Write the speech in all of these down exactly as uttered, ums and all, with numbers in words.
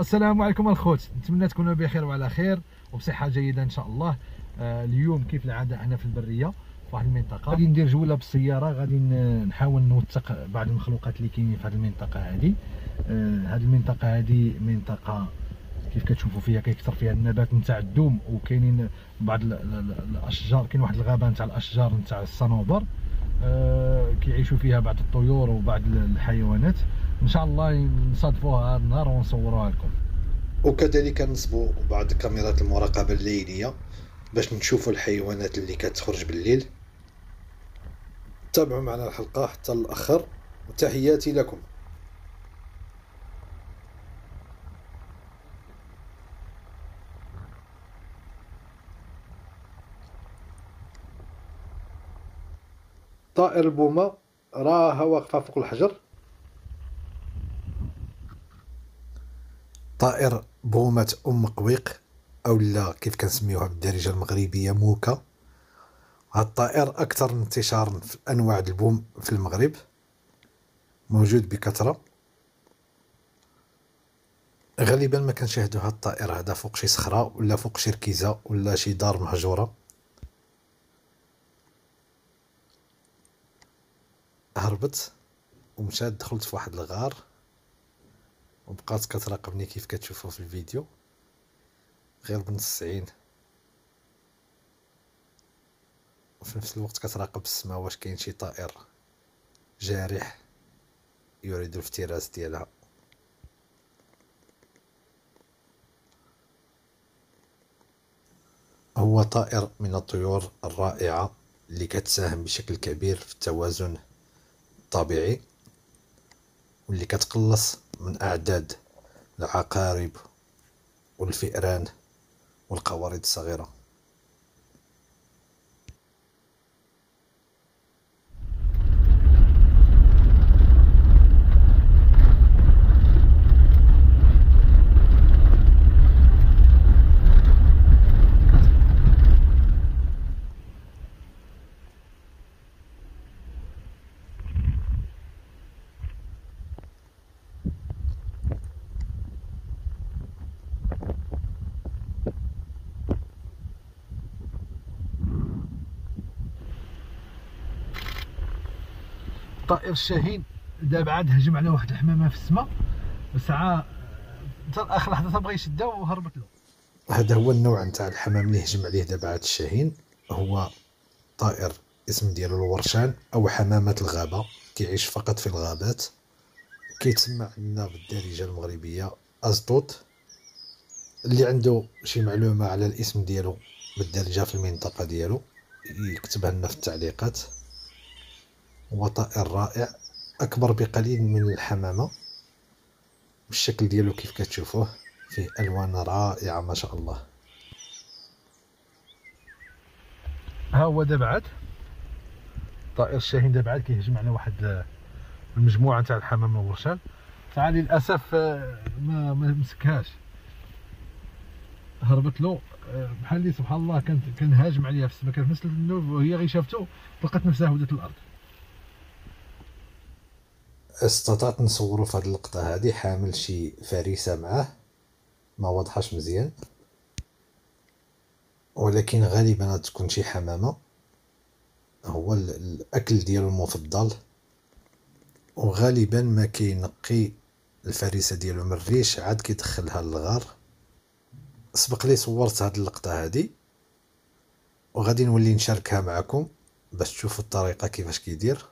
السلام عليكم الخوت، نتمنى تكونوا بخير وعلى خير وبصحه جيده ان شاء الله. آه اليوم كيف العاده انا في البريه في واحد المنطقه، غادي ندير جوله بالسياره، غادي نحاول نوثق بعض المخلوقات اللي كاينين في هذه المنطقه هذه. آه هذه المنطقه هذه منطقه كيف كتشوفوا فيها كيكثر فيها النبات نتاع الدوم، وكاينين بعض الاشجار، كاين واحد الغابه نتاع الاشجار نتاع الصنوبر. آه كيعيشوا فيها بعض الطيور وبعض الحيوانات. ان شاء الله نصادفوها هذا النهار ونصوروها لكم. وكذلك نصبوا بعض كاميرات المراقبة الليلية باش نشوفوا الحيوانات اللي كتخرج بالليل. تابعوا معنا الحلقة حتى الأخر، وتحياتي لكم. طائر البومة راها واقفة فوق الحجر. طائر بومة أم قويق، أو لا كيف كنسميوها بالدارجة المغربية موكا. هاد الطائر أكثر انتشارا في أنواع البوم في المغرب، موجود بكثرة. غالبا ما كنشاهدوا هاد الطائر هذا فوق شي صخرة ولا فوق شي ركيزة ولا شي دار مهجورة. هربت ومشات دخلت في واحد الغار وبقات كتراقبني كيف كتشوفوا في الفيديو، غير بنص عين، وفي نفس الوقت كتراقب السماء واش كاين شي طائر جارح يريد الافتراس ديالها. هو طائر من الطيور الرائعة اللي كتساهم بشكل كبير في التوازن الطبيعي، واللي كتقلص من أعداد العقارب والفئران والقوارض الصغيرة. الطائر الشاهين دابا عاد هجم على واحد الحمامه في السماء، وساعه حتى اخر لحظه بغى يشدها وهربت له. هذا هو النوع نتاع الحمام اللي هجم عليه دابا عاد الشاهين. هو طائر اسم ديالو الورشان او حمامة الغابة، كيعيش فقط في الغابات، كيتسمى عندنا بالدارجة المغربية أزطوط. اللي عنده شي معلومة على الاسم ديالو بالدارجة في المنطقة ديالو يكتبها لنا في التعليقات. هو طائر رائع، أكبر بقليل من الحمامة، والشكل ديالو كيف كتشوفوه فيه ألوان رائعة ما شاء الله. ها هو دابا عاد طائر الشاهين دابا عاد كيهجم على واحد المجموعه تاع الحمامه والورشان. ساعه للاسف ما ما مسكهاش، هربت له. بحال اللي سبحان الله كان كان هاجم عليها في السماء، كان في نفس النوب وهي غير شافته لقات نفسها هودت الارض. استطعت نصورو في هاد اللقطة هادي حامل شي فريسة معاه، ما واضحاش مزيان، ولكن غالبا تكون شي حمامة. هو الأكل ديالو المفضل، وغالبا ما كينقي الفريسة ديالو من الريش عاد كيدخلها للغار. سبق لي صورت هاد اللقطة هادي وغادي نولي نشاركها معكم باش تشوفوا الطريقة كيفاش كيدير.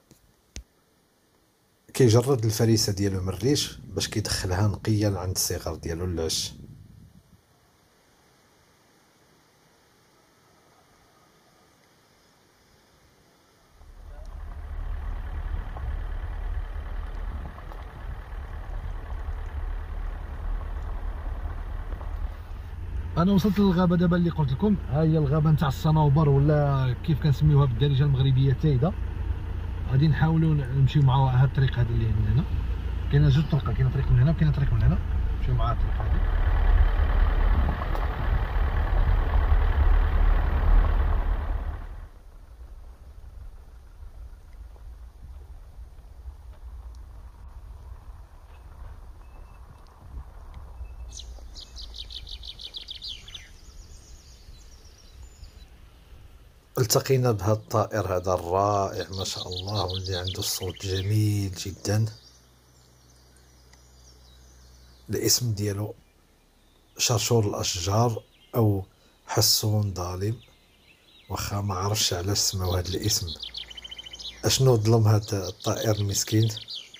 كيجرد الفريسة ديالو من الريش باش كيدخلها نقيا عند الصغار ديالو للعش. انا وصلت للغابه دابا اللي قلت لكم، ها هي الغابه نتاع الصنوبر ولا كيف كنسميوها بالدارجه المغربيه تايده. غادي نحاولوا نمشيو مع هاد الطريق هذا اللي من هنا. كاينه جوج طرق، كاينه طريق من هنا وكاينه طريق من هنا، نمشيو مع الطريق هذه. التقينا بهذا الطائر هذا الرائع ما شاء الله، واللي عنده الصوت جميل جدا. الاسم ديالو شرشور الاشجار او حسون ظالم، واخا ما عرفش علاش سماو هذا الاسم، اشنو ظلم هذا الطائر المسكين.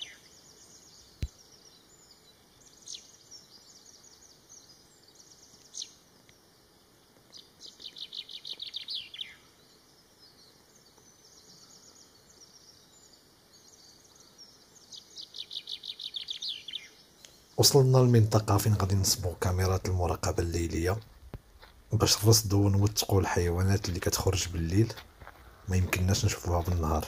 وصلنا للمنطقة فين غادي نصبو كاميرات المراقبة الليلية باش نرصدو ونوثقو الحيوانات اللي كتخرج بالليل، ما يمكنناش نشوفوها بالنهار.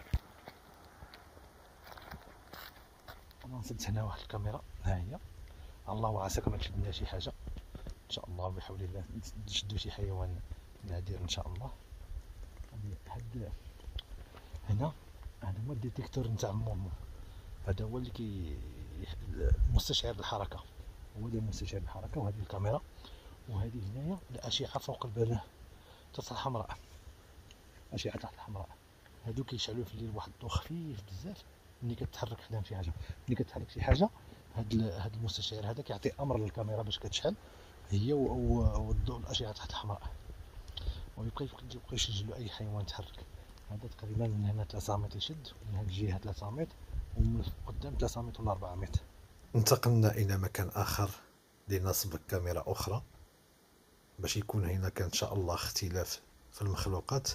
انا نصبت هنا واحد الكاميرا، ها هي، الله عساك ما تشدنا شي حاجه ان شاء الله، بحول الله نشدو شي حيوان نادر ان شاء الله. هاد هنا هذا هو الديتيكتور نتاع المومو، هذا هو اللي كي مستشعر الحركه، هو اللي مستشعر الحركه. وهذه الكاميرا، وهذه هنايا الاشعه فوق البال تحت الحمراء، اشعه تحت الحمراء هادو كيشعلوا في الليل واحد الضوء خفيف بزاف. ملي كتحرك حدا شي حاجه، ملي كتحرك شي حاجه، هاد هاد المستشعر هذا كيعطي امر للكاميرا باش كتشعل هي والضوء الاشعه تحت الحمراء، ويبقى يبقى يسجلوا اي حيوان تحرك. هذا تقريبا من هنا ثلاثة متر يشد، من هذه الجهه ثلاثة متر، ومن قدام ثلاثة متر ولا أربعة متر. انتقلنا الى مكان اخر لنصب كاميرا اخرى باش يكون هناك ان شاء الله اختلاف في المخلوقات.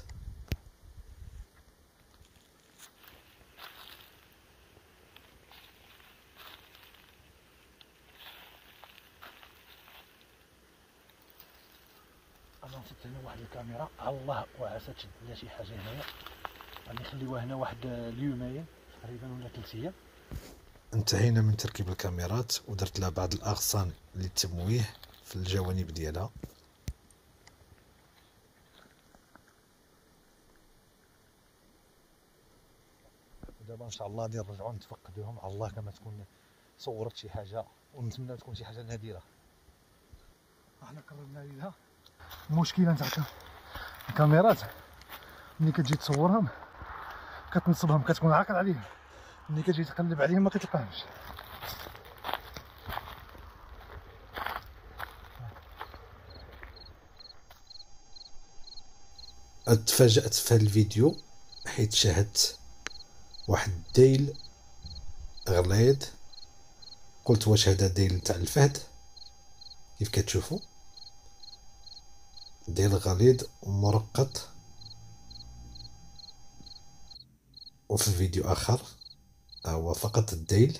انا نصبت هنا واحد الكاميرا، الله وعسى تشد لنا شي حاجه هنايا، غادي نخليوها هنا واحد اليومين تقريبا ولا ثلاث ايام. انتهينا من تركيب الكاميرات ودرت لها بعض الاغصان للتمويه في الجوانب ديالها. ودابا ان شاء الله غادي نرجعو نتفقدوهم على الله كما تكون صورت شي حاجه، ونتمنى تكون شي حاجه نادره. احنا قربنا ليها. المشكله نتاع الكاميرات ملي كتجي تصورهم كتنصبهم كتكون عاقل عليهم، ملي كتجي تقلب عليهم ما كتلقاهمش. تفاجأت في هذا الفيديو حيت شاهدت واحد الديل غليظ، قلت واش هذا ديل تاع الفهد؟ كيف كتشوفوا ديل غليظ ومرقط. وفي فيديو اخر هو فقط الديل.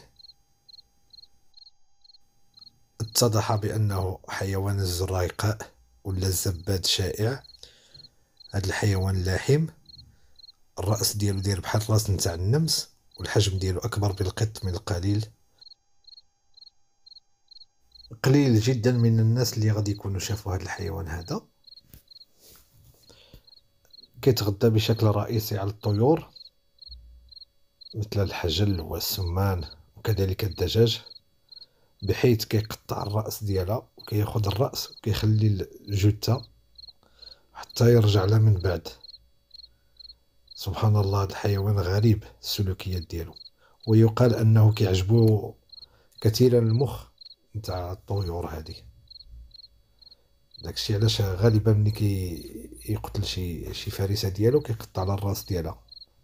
اتضح بانه حيوان الزريقاء ولا الزباد شائع. هذا الحيوان لاحم، الراس ديالو داير بحال الراس نتاع النمس، والحجم ديالو اكبر بالقط من القليل. قليل جدا من الناس اللي غادي يكونوا شافوا هذا الحيوان هذا. كيتغذى بشكل رئيسي على الطيور مثل الحجل والسمان وكذلك الدجاج، بحيث كيقطع الراس ديالها وكياخذ الراس وكيخلي الجثه حتى يرجع لها من بعد. سبحان الله، هذا الحيوان غريب السلوكيات ديالو، ويقال انه كيعجبو كثيرا المخ نتاع الطيور هذه. داكشي علاش غالبا ملي كيقتل شي شي فريسه ديالو كيقطع على الراس ديالها.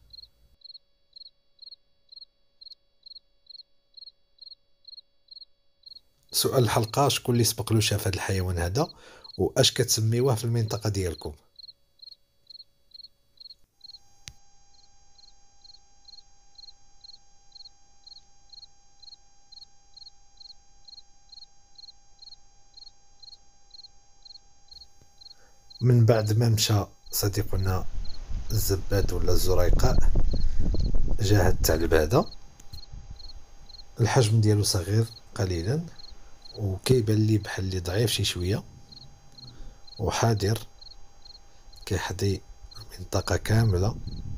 سؤال الحلقه، شكون اللي سبق له شاف هذا الحيوان هذا، واش كتسميوه في المنطقه ديالكم؟ من بعد ما مشى صديقنا الزباد ولا الزريقاء، جا هاد الثعلب هذا. الحجم ديالو صغير قليلا وكيبان لي بحال اللي ضعيف شي شويه، وحاضر كيحظي المنطقه كامله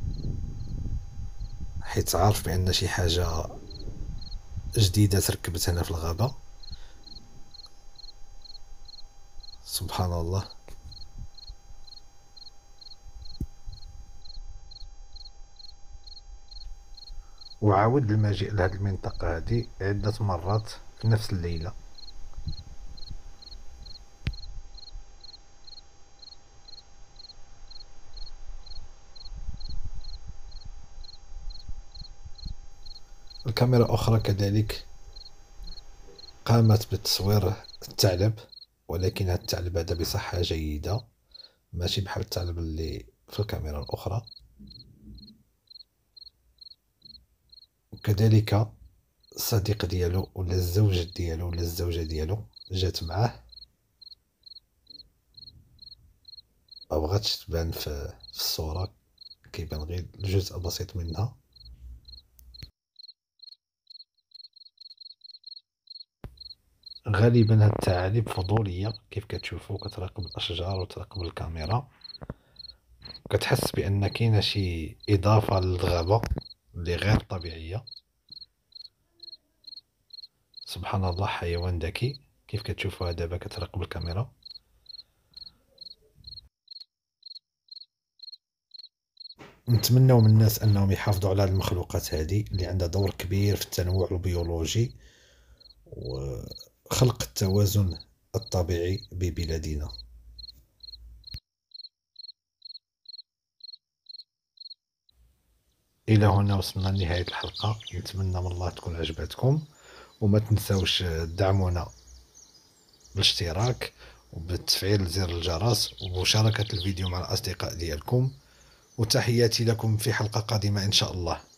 حيت عارف بان شي حاجه جديده تركبت هنا في الغابه. سبحان الله. وعاود المجيء لهذه المنطقة هذه عدة مرات في نفس الليلة. الكاميرا أخرى كذلك قامت بتصوير الثعلب، ولكن هذا الثعلب هذا بصحة جيدة، ماشي بحال الثعلب اللي في الكاميرا الأخرى. وكذلك الصديق ديالو ولا الزوجة ديالو ولا الزوجة ديالو جات معاه، مبغاتش تبان في الصورة، كيبان غير جزء بسيط منها. غالبا هاد الثعالب فضولية، كيف كتشوفوا كتراقب الأشجار وتراقب الكاميرا، كتحس بأن كاينة شي إضافة للغابة اللي غير طبيعية. سبحان الله، حيوان ذكي كيف كتشوفوها دابا كتراقب الكاميرا. نتمنوا من الناس انهم يحافظوا على المخلوقات هذه اللي عندها دور كبير في التنوع البيولوجي وخلق التوازن الطبيعي ببلادنا. الى هنا وصلنا لنهاية الحلقة، نتمنى من الله تكون عجبتكم، وما تنساوش تدعمونا بالاشتراك وبتفعيل زر الجرس ومشاركة الفيديو مع الأصدقاء ديالكم، وتحياتي لكم في حلقة قادمة إن شاء الله.